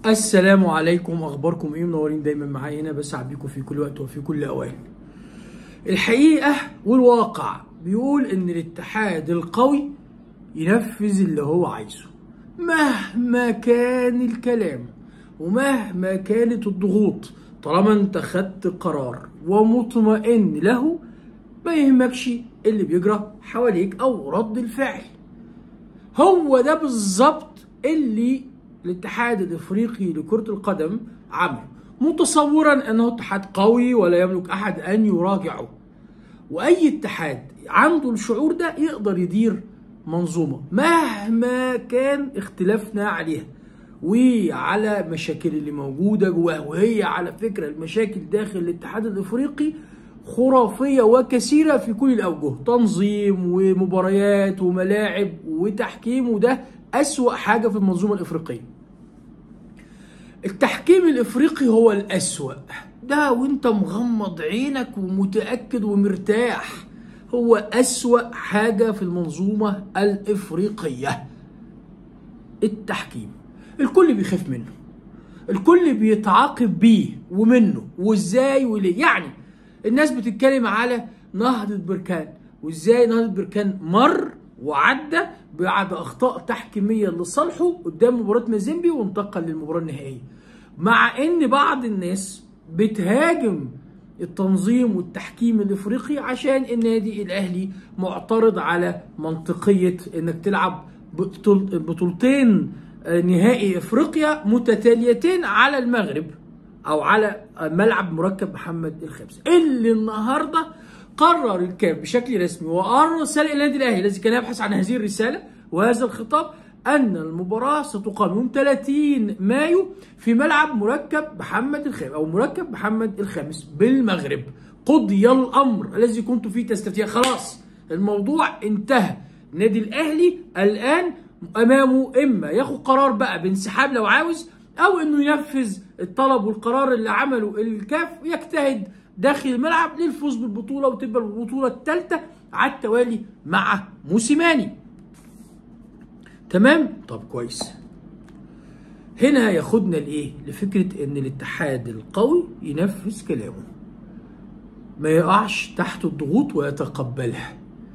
السلام عليكم، اخباركم ايه؟ منورين دايما معايا هنا، بسعد بيكم في كل وقت وفي كل اوان. الحقيقه والواقع بيقول ان الاتحاد القوي ينفذ اللي هو عايزه مهما كان الكلام ومهما كانت الضغوط، طالما انت خدت قرار ومطمئن له ما يهمكش اللي بيجرى حواليك او رد الفعل. هو ده بالظبط اللي الاتحاد الافريقي لكرة القدم عمله، متصورا انه اتحاد قوي ولا يملك احد ان يراجعه. واي اتحاد عنده الشعور ده يقدر يدير منظومة مهما كان اختلافنا عليها وعلى مشاكل اللي موجودة جواها. وهي على فكرة المشاكل داخل الاتحاد الافريقي خرافية وكثيرة في كل الأوجه، تنظيم ومباريات وملاعب وتحكيم، وده أسوأ حاجة في المنظومة الإفريقية. التحكيم الإفريقي هو الأسوأ ده، وانت مغمض عينك ومتأكد ومرتاح. هو أسوأ حاجة في المنظومة الإفريقية التحكيم. الكل بيخاف منه، الكل بيتعاقب بيه ومنه وازاي وليه. يعني الناس بتتكلم على نهضة بركان، وازاي نهضة بركان مر وعدى بعد اخطاء تحكيميه لصالحه قدام مباراه مازيمبي وانتقل للمباراه النهائيه، مع ان بعض الناس بتهاجم التنظيم والتحكيم الافريقي عشان النادي الاهلي معترض على منطقيه انك تلعب بطولتين نهائي افريقيا متتاليتين على المغرب او على ملعب مركب محمد الخامس، اللي النهارده قرر الكاف بشكل رسمي وارسل الى النادي الاهلي الذي كان يبحث عن هذه الرساله وهذا الخطاب ان المباراه ستقام يوم 30 مايو في ملعب مركب محمد الخامس او مركب محمد الخامس بالمغرب. قضي الامر الذي كنت فيه تستفتيه، خلاص الموضوع انتهى. النادي الاهلي الان امامه اما ياخد قرار بقى بانسحاب لو عاوز، او انه ينفذ الطلب والقرار اللي عمله الكاف ويجتهد داخل الملعب للفوز بالبطوله وتبقى البطوله الثالثه على التوالي مع موسيماني. تمام؟ طب كويس. هنا ياخدنا لايه؟ لفكره ان الاتحاد القوي ينفذ كلامه، ما يقعش تحت الضغوط ويتقبلها.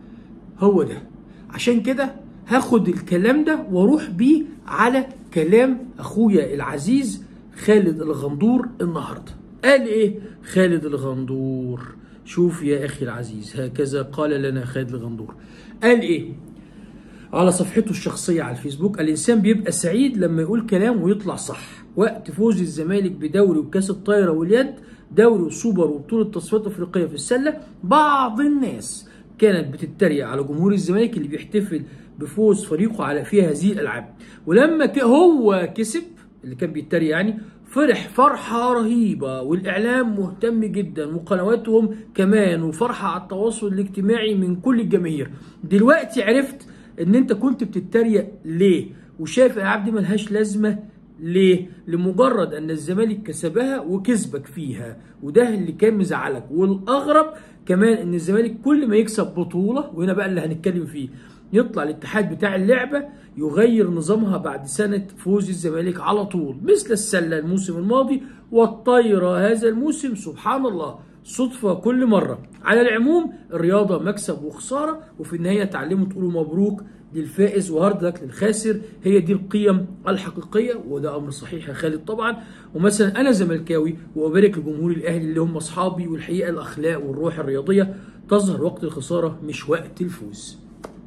هو ده. عشان كده هاخد الكلام ده واروح بيه على كلام اخويا العزيز خالد الغندور النهارده. قال ايه خالد الغندور؟ شوف يا اخي العزيز، هكذا قال لنا خالد الغندور. قال ايه على صفحته الشخصيه على الفيسبوك؟ الانسان بيبقى سعيد لما يقول كلام ويطلع صح. وقت فوز الزمالك بدوري وكاس الطايره واليد، دوري وسوبر وبطوله تصفيات افريقيه في السله، بعض الناس كانت بتتريق على جمهور الزمالك اللي بيحتفل بفوز فريقه على فيها هذه الالعاب، ولما هو كسب اللي كان بيتريق يعني فرح فرحه رهيبه، والاعلام مهتم جدا وقنواتهم كمان، وفرحه على التواصل الاجتماعي من كل الجماهير. دلوقتي عرفت ان انت كنت بتتريق ليه وشايف الالعاب دي ملهاش لازمه ليه؟ لمجرد ان الزمالك كسبها وكسبك فيها، وده اللي كان مزعلك. والاغرب كمان ان الزمالك كل ما يكسب بطوله، وهنا بقى اللي هنتكلم فيه، يطلع الاتحاد بتاع اللعبه يغير نظامها بعد سنه فوز الزمالك على طول، مثل السله الموسم الماضي والطايره هذا الموسم. سبحان الله، صدفه كل مره. على العموم الرياضه مكسب وخساره، وفي النهايه تعلموا تقولوا مبروك للفائز وهارد لك للخاسر. هي دي القيم الحقيقيه، وده امر صحيح يا خالد طبعا. ومثلا انا زملكاوي وابارك لجمهور الاهلي اللي هم اصحابي، والحقيقه الاخلاق والروح الرياضيه تظهر وقت الخساره مش وقت الفوز.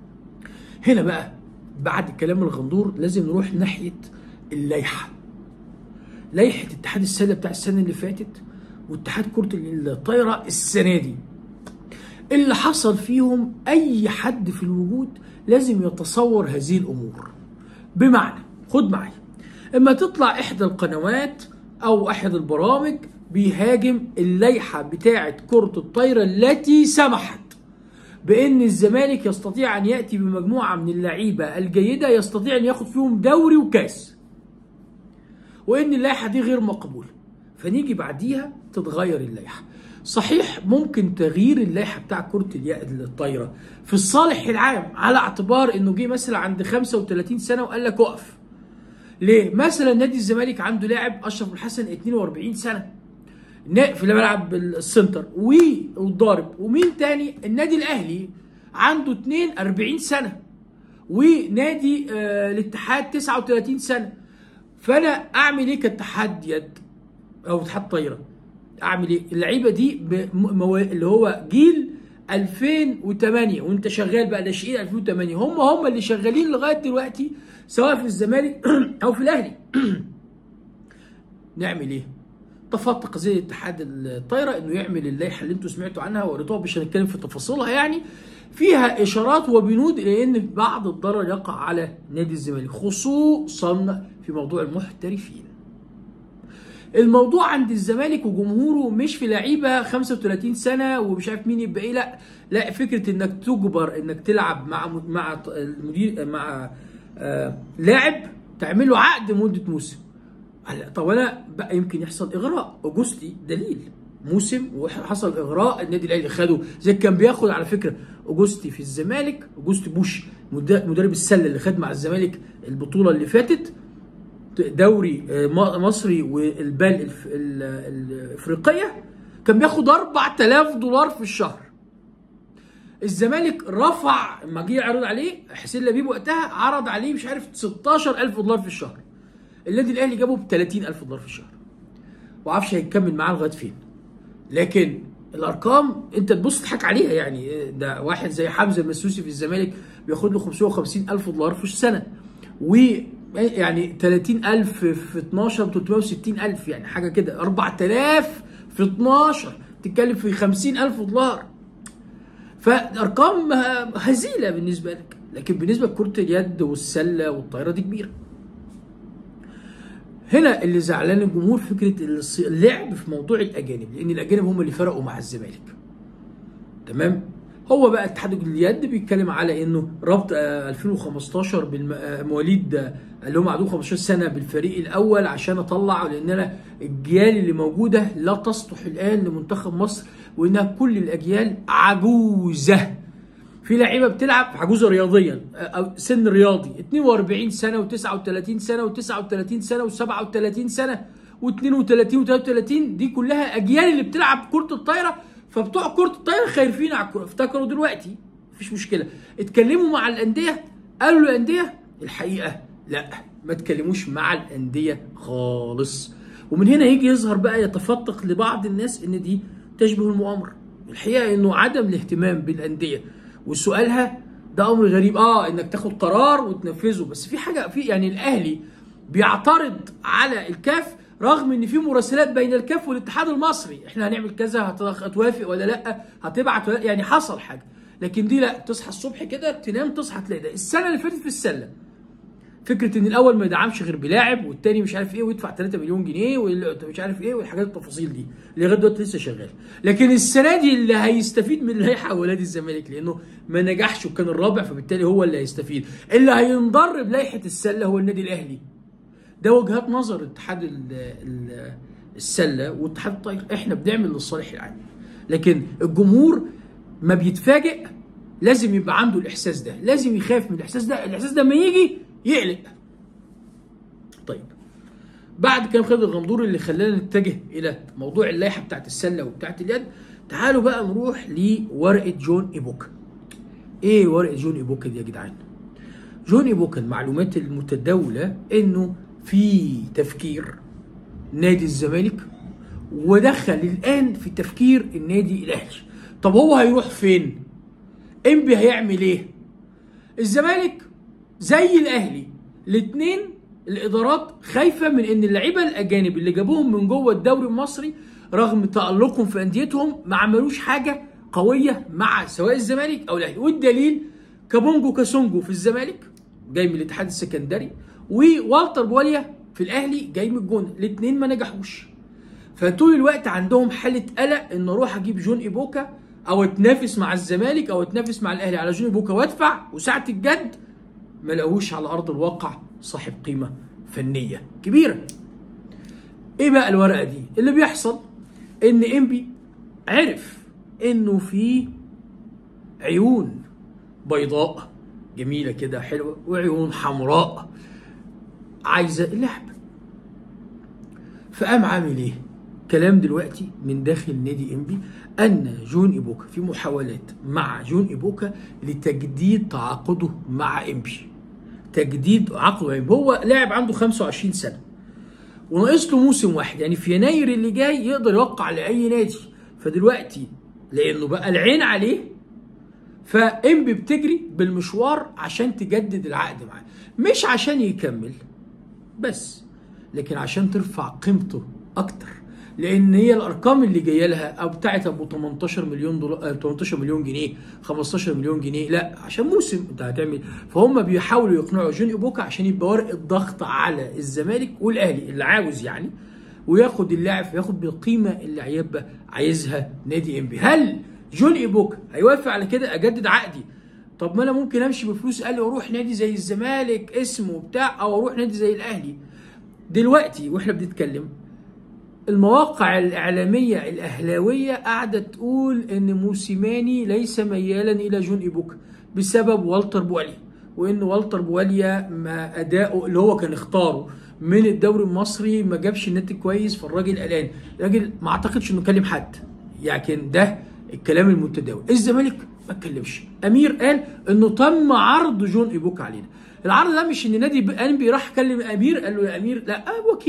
هنا بقى بعد كلام الغندور لازم نروح ناحيه اللائحه. لائحه اتحاد السله بتاع السنه اللي فاتت واتحاد كره الطايره السنه دي، اللي حصل فيهم اي حد في الوجود لازم يتصور هذه الامور. بمعنى خد معي، اما تطلع احدى القنوات او احد البرامج بيهاجم اللائحه بتاعه كره الطايره التي سمحت بان الزمالك يستطيع ان ياتي بمجموعه من اللعيبه الجيده يستطيع ان ياخد فيهم دوري وكاس، وان اللائحه دي غير مقبوله، فنيجي بعديها تتغير اللائحه. صحيح ممكن تغيير اللائحه بتاع كره الطايره في الصالح العام على اعتبار انه جه مثلا عند 35 سنه وقال لك اقف، ليه؟ مثلا نادي الزمالك عنده لاعب اشرف الحسن 42 سنه في ملعب السنتر والضارب. ومين تاني؟ النادي الاهلي عنده 42 سنه، ونادي الاتحاد 39 سنه. فانا اعمل ايه كاتحاد يد او اتحاد طايره؟ اعمل ايه؟ اللعيبه دي اللي هو جيل 2008 وانت شغال بقى ناشئين 2008 هم اللي شغالين لغايه دلوقتي سواء في الزمالك او في الاهلي. نعمل ايه؟ تفضل قضيه اتحاد الطايره انه يعمل اللائحه اللي انتم سمعتوا عنها وقريتوها، مش هنتكلم في تفاصيلها يعني، فيها اشارات وبنود الى ان بعض الضرر يقع على نادي الزمالك خصوصا في موضوع المحترفين. الموضوع عند الزمالك وجمهوره مش في لعيبه 35 سنه ومش عارف مين يبقى ايه، لا فكره انك تجبر انك تلعب مع المدير مع لاعب تعمل له عقد مده موسم. طب انا بقى يمكن يحصل اغراء. اوجوستي دليل، موسم وحصل اغراء، النادي الاهلي خده زي كان بياخد على فكره اوجوستي في الزمالك. اوجوستي بوش مدرب السله اللي خد مع الزمالك البطوله اللي فاتت دوري مصري والبال الافريقيه، كان بياخد 4000 دولار في الشهر. الزمالك رفع لما جه يعرض عليه حسين لبيب وقتها عرض عليه مش عارف 16000 دولار في الشهر. النادي الاهلي جابه ب 30000 دولار في الشهر. وعارفش هيكمل معاه لغايه فين. لكن الارقام انت تبص تضحك عليها يعني. ده واحد زي حمزه المسوسي في الزمالك بياخد له 550000 دولار في السنه، ويعني 30000 في 12 ب 360000 يعني حاجه كده. 4000 في 12 تتكلم في 50000 دولار. فارقام هزيله بالنسبه لك، لكن بالنسبه لكره اليد والسله والطايره دي كبيره. هنا اللي زعلان الجمهور فكره اللعب في موضوع الاجانب، لان الاجانب هم اللي فرقوا مع الزمالك. تمام؟ هو بقى اتحاد اليد بيتكلم على انه ربط 2015 بالمواليد اللي هم عندهم 15 سنه بالفريق الاول عشان اطلع، لان انا الجيال اللي موجوده لا تصلح الان لمنتخب مصر، وانها كل الاجيال عجوزه. في لعيبه بتلعب عجوزه رياضيا او سن رياضي 42 سنه و39 سنه و39 سنه و37 سنه و32 و33، دي كلها اجيال اللي بتلعب كره الطايره. فبتوع كره الطايره خايفين على الكوره، افتكروا دلوقتي مفيش مشكله. اتكلموا مع الانديه، قالوا الانديه الحقيقه لا، ما تكلموش مع الانديه خالص. ومن هنا يجي يظهر بقى يتفتق لبعض الناس ان دي تشبه المؤامره. الحقيقه انه عدم الاهتمام بالانديه وسؤالها ده امر غريب. انك تاخد قرار وتنفذه، بس في حاجه في يعني الاهلي بيعترض على الكاف رغم ان في مراسلات بين الكاف والاتحاد المصري، احنا هنعمل كذا، هتوافق ولا لا، هتبعت ولا يعني حصل حاجه. لكن دي لا، تصحى الصبح كده تنام تصحى تلاقي ده. السنه اللي فاتت في السله فكره ان الاول ما يدعمش غير بلاعب والتاني مش عارف ايه ويدفع 3 مليون جنيه ومش عارف ايه والحاجات التفاصيل دي اللي لغايه دلوقتي لسه شغال. لكن السنه دي اللي هيستفيد من اللائحه هو نادي الزمالك، لانه ما نجحش وكان الرابع، فبالتالي هو اللي هيستفيد. اللي هينضر بلائحه السله هو النادي الاهلي. ده وجهات نظر اتحاد السله واتحاد الطايره. احنا بنعمل للصالح العام، لكن الجمهور ما بيتفاجئ، لازم يبقى عنده الاحساس ده، لازم يخاف من الاحساس ده. الاحساس ده لما يجي يقلق. طيب، بعد كلام خالد الغندور اللي خلانا نتجه الى موضوع اللائحه بتاعت السله وبتاعت اليد، تعالوا بقى نروح لورقه جون ايبوكا. ايه ورقه جون ايبوكا دي يا جدعان؟ جون ايبوكا المعلومات المتداوله انه في تفكير نادي الزمالك ودخل الان في تفكير النادي الاهلي. طب هو هيروح فين؟ انبي هيعمل ايه؟ الزمالك زي الاهلي الاثنين الادارات خايفه من ان اللعيبه الاجانب اللي جابوهم من جوه الدوري المصري رغم تالقهم في انديتهم ما عملوش حاجه قويه مع سواء الزمالك او الاهلي. والدليل كابونجو كاسونجو في الزمالك جاي من الاتحاد السكندري، ووالتر بواليا في الاهلي جاي من الجونه، الاثنين ما نجحوش. فطول الوقت عندهم حاله قلق ان اروح اجيب جون ايبوكا او اتنافس مع الزمالك او اتنافس مع الاهلي على جون ايبوكا وادفع، وساعه الجد ما لقوش على ارض الواقع صاحب قيمه فنيه كبيره. ايه بقى الورقه دي؟ اللي بيحصل ان انبي عرف انه في عيون بيضاء جميله كده حلوه وعيون حمراء عايزه اللعب. فقام عامل ايه؟ كلام دلوقتي من داخل نادي انبي ان جون ايبوكا في محاولات مع جون ايبوكا لتجديد تعاقده مع انبي. تجديد عقده، يعني هو لاعب عنده 25 سنه وناقص له موسم واحد، يعني في يناير اللي جاي يقدر يوقع لاي نادي. فدلوقتي لانه بقى العين عليه، فانبي بتجري بالمشوار عشان تجدد العقد معاه، مش عشان يكمل بس، لكن عشان ترفع قيمته اكتر. لان هي الارقام اللي جايه لها او بتاعت ابو 18 مليون دولار، 18 مليون جنيه، 15 مليون جنيه، لا عشان موسم انت هتعمل. فهم بيحاولوا يقنعوا جون ايبوكا عشان يبقى ورقه ضغط على الزمالك والاهلي اللي عاوز يعني، وياخد اللاعب، ياخد بالقيمه اللي هيبقى عايزها نادي انبي. هل جون ايبوكا هيوافق على كده؟ اجدد عقدي، طب ما انا ممكن امشي بفلوس اقل واروح نادي زي الزمالك اسمه بتاع، او اروح نادي زي الاهلي. دلوقتي واحنا بنتكلم المواقع الإعلامية الأهلاوية قاعدة تقول إن موسيماني ليس ميالا إلى جون إيبوكا بسبب والتر بواليا، وإن والتر بواليا ما أداؤه اللي هو كان اختاره من الدوري المصري ما جابش نتيجة كويس، فالراجل قلقان. الراجل ما أعتقدش إنه كلم حد، يعني ده الكلام المتداول. الزمالك ما اتكلمش. أمير قال إنه تم عرض جون إيبوكا علينا. العرض ده مش إن نادي انبي راح كلم أمير قال له يا أمير، لا،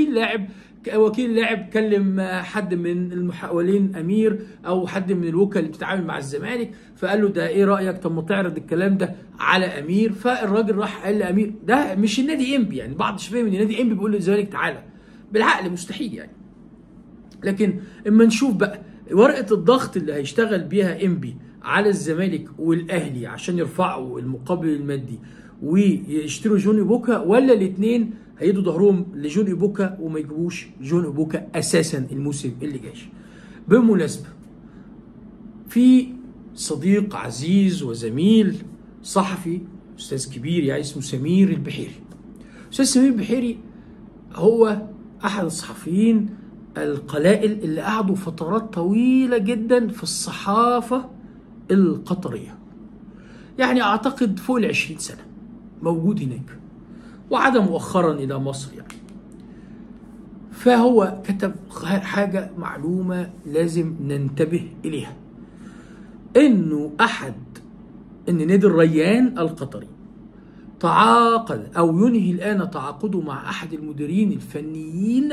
وكيل لاعب كلم حد من المحاولين امير او حد من الوكلاء اللي بتتعامل مع الزمالك، فقال له ده ايه رايك، طب ما تعرض الكلام ده على امير. فالراجل راح قال لامير، ده مش النادي انبي، يعني بعض فاهم ان النادي انبي بيقول للزمالك تعالى، بالعقل مستحيل يعني. لكن اما نشوف بقى ورقه الضغط اللي هيشتغل بيها انبي على الزمالك والاهلي عشان يرفعوا المقابل المادي ويشتروا جون ايبوكا، ولا الاثنين هيدوا ظهرهم لجون ايبوكا وما يجيبوش جون ايبوكا اساسا الموسم اللي جاي. بالمناسبه في صديق عزيز وزميل صحفي استاذ كبير يعني اسمه سمير البحيري. استاذ سمير البحيري هو احد الصحفيين القلائل اللي قعدوا فترات طويله جدا في الصحافه القطريه، يعني اعتقد فوق ال20 سنه موجود هناك، وعاد مؤخرا الى مصر يعني. فهو كتب حاجه معلومه لازم ننتبه اليها، ان نادي الريان القطري تعاقد او ينهي الان تعاقده مع احد المديرين الفنيين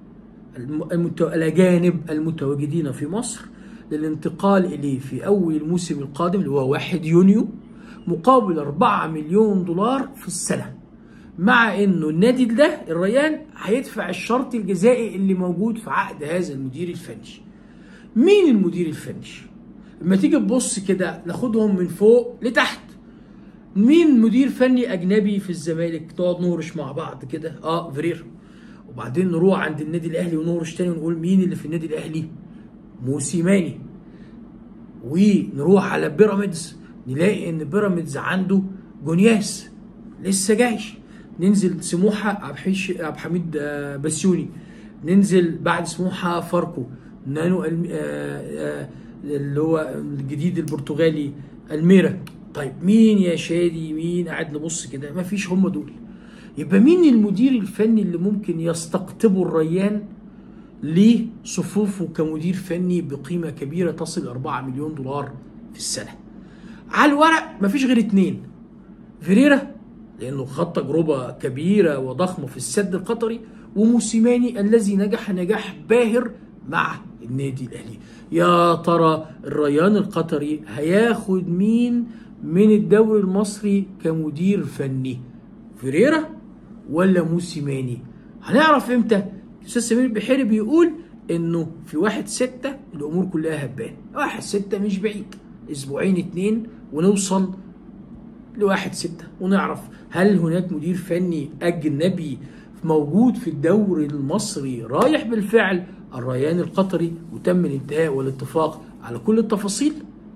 الاجانب المتواجدين في مصر للانتقال اليه في اول الموسم القادم اللي هو 1 يونيو مقابل 4 مليون دولار في السنه، مع انه النادي ده الريان هيدفع الشرط الجزائي اللي موجود في عقد هذا المدير الفني. مين المدير الفني؟ لما تيجي تبص كده ناخدهم من فوق لتحت. مين مدير فني اجنبي في الزمالك؟ نقعد نهرش مع بعض كده، فيريرا. وبعدين نروح عند النادي الاهلي ونهرش تاني ونقول مين اللي في النادي الاهلي؟ موسيماني. ونروح على بيراميدز نلاقي ان بيراميدز عنده جونياس لسه جاي. ننزل سموحه عبد الحميد بسيوني. ننزل بعد سموحه فاركو، نانو اللي هو الجديد البرتغالي الميرا. طيب مين يا شادي؟ مين؟ قاعد نبص كده مفيش، هم دول. يبقى مين المدير الفني اللي ممكن يستقطبه الريان لصفوفه كمدير فني بقيمه كبيره تصل 4 مليون دولار في السنه؟ على الورق مفيش غير 2، فيريرا لانه خد تجربه كبيره وضخمه في السد القطري، وموسيماني الذي نجح نجاح باهر مع النادي الاهلي. يا ترى الريان القطري هياخد مين من الدوري المصري كمدير فني؟ فيريرا ولا موسيماني؟ هنعرف امتى؟ الاستاذ سمير البحيري بيقول انه في 1/6 الامور كلها هتبان. 1/6 مش بعيد، اسبوعين 2 ونوصل ل1/6 ونعرف هل هناك مدير فني اجنبي موجود في الدوري المصري رايح بالفعل الريان القطري وتم الانتهاء والاتفاق على كل التفاصيل.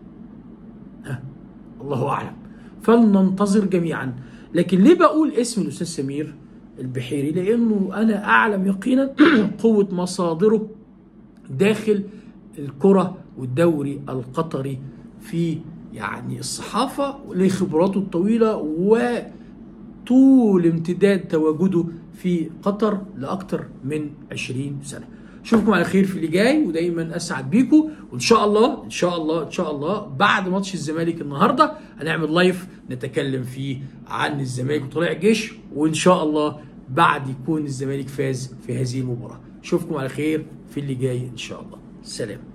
الله اعلم، فلننتظر جميعا. لكن ليه بقول اسم الاستاذ سمير البحيري؟ لانه انا اعلم يقينا قوه مصادره داخل الكره والدوري القطري في يعني الصحافه، لخبراته الطويله وطول امتداد تواجده في قطر لاكثر من 20 سنه. اشوفكم على خير في اللي جاي، ودايما اسعد بيكم، وان شاء الله ان شاء الله ان شاء الله بعد ماتش الزمالك النهارده هنعمل لايف نتكلم فيه عن الزمالك وطلائع الجيش، وان شاء الله بعد يكون الزمالك فاز في هذه المباراه. اشوفكم على خير في اللي جاي ان شاء الله. سلام.